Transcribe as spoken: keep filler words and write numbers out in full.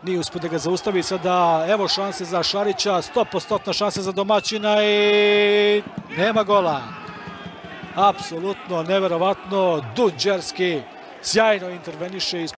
nije uspio da ga zaustavi. Sada evo šanse za Šarića, sto posto šanse za domaćina i nema gola. Apsolutno neverovatno, Dunđerski sjajno interveniše.